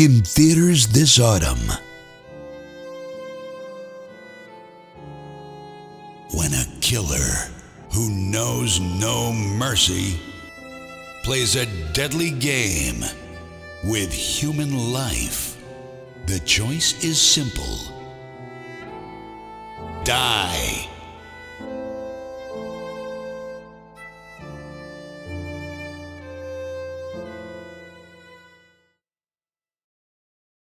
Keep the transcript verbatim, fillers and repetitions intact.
In theaters this autumn. When a killer who knows no mercy plays a deadly game with human life, the choice is simple. Die.